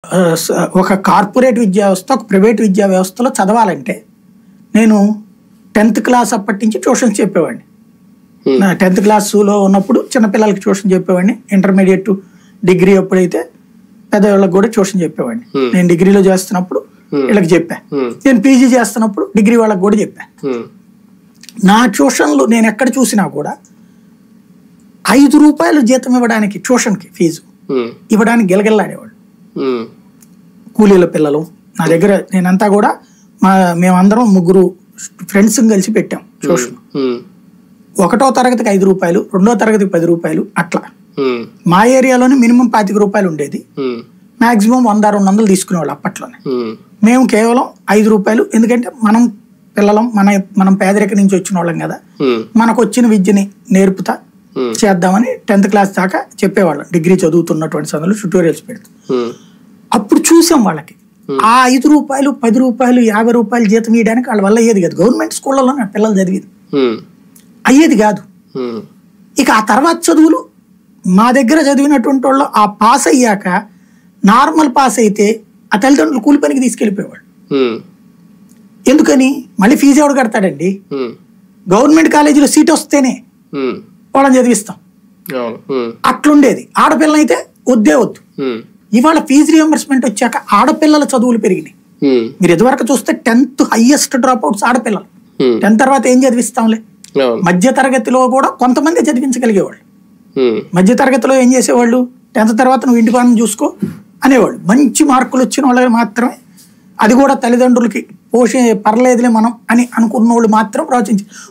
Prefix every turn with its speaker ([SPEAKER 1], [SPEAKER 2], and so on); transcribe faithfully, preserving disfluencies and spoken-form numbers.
[SPEAKER 1] ఒక కార్పొరేట్ విద్యా వ్యవస్థ ఒక ప్రైవేట్ విద్యా వ్యవస్థలో చదవాలంటే నేను టెన్త్ క్లాస్ అప్పటి నుంచి ట్యూషన్స్ చెప్పేవాడిని. టెన్త్ క్లాసులో ఉన్నప్పుడు చిన్నపిల్లలకి ట్యూషన్ చెప్పేవాడిని. ఇంటర్మీడియట్ డిగ్రీ అప్పుడైతే పెద్దవాళ్ళకి కూడా ట్యూషన్ చెప్పేవాడిని. నేను డిగ్రీలో చేస్తున్నప్పుడు వీళ్ళకి చెప్పా, నేను పీజీ చేస్తున్నప్పుడు డిగ్రీ వాళ్ళకి కూడా చెప్పా. నా ట్యూషన్లు నేను ఎక్కడ చూసినా కూడా ఐదు రూపాయలు జీతం ఇవ్వడానికి ట్యూషన్కి ఫీజు ఇవ్వడానికి గిలగిల్లాడేవాళ్ళు. కూలీల పిల్లలు నా దగ్గర నేనంతా కూడా మా మేమందరం ముగ్గురు ఫ్రెండ్స్ కలిసి పెట్టాం ట్యూషన్. ఒకటో తరగతికి ఐదు రూపాయలు, రెండో తరగతికి పది రూపాయలు అట్లా. మా ఏరియాలోనే మినిమం పాతిక రూపాయలు ఉండేది, మాక్సిమం వంద రెండు వందలు తీసుకునేవాళ్ళు అప్పట్లోనే. మేము కేవలం ఐదు రూపాయలు, ఎందుకంటే మనం పిల్లలం, మన మనం పేదరిక నుంచి వచ్చిన వాళ్ళం కదా, మనకు వచ్చిన విద్యని నేర్పుతా చేద్దామని టెన్త్ క్లాస్ దాకా చెప్పేవాళ్ళం. డిగ్రీ చదువుతున్నటువంటి సమయంలో ట్యూటోరియల్స్ పెడతాం. అప్పుడు చూసాం వాళ్ళకి ఆ ఐదు రూపాయలు పది రూపాయలు యాభై రూపాయలు జీతం ఇవ్వడానికి వాళ్ళ వల్ల అయ్యేది కాదు. గవర్నమెంట్ స్కూళ్ళలో నా పిల్లలు చదివేది అయ్యేది కాదు. ఇక ఆ తర్వాత చదువులు మా దగ్గర చదివినటువంటి వాళ్ళు ఆ పాస్ అయ్యాక నార్మల్ పాస్ అయితే ఆ తల్లిదండ్రులు కూలి పనికి తీసుకెళ్ళిపోయేవాళ్ళు. ఎందుకని? మళ్ళీ ఫీజు ఎవడు కడతాడండి? గవర్నమెంట్ కాలేజీలో సీట్ వస్తేనే వాళ్ళని చదివిస్తాం. అట్లుండేది. ఆడపిల్లనైతే వద్దే వద్దు. ఇవాళ ఫీజు రియంబర్స్మెంట్ వచ్చాక ఆడపిల్లల చదువులు పెరిగినాయి. మీరు ఇదివరకు చూస్తే టెన్త్ హైయెస్ట్ డ్రాప్ అవుట్స్ ఆడపిల్లలు. టెన్త్ తర్వాత ఏం చదివిస్తాంలే, మధ్య తరగతిలో కూడా కొంతమంది చదివించగలిగేవాళ్ళు. మధ్య తరగతిలో ఏం చేసేవాళ్ళు, టెన్త్ తర్వాత నువ్వు ఇంటి పని చూసుకో అనేవాళ్ళు. మంచి మార్కులు వచ్చిన వాళ్ళకి మాత్రమే, అది కూడా తల్లిదండ్రులకి పోషే పర్లేదులే మనం అని అనుకున్న వాళ్ళు మాత్రం ప్రవచించి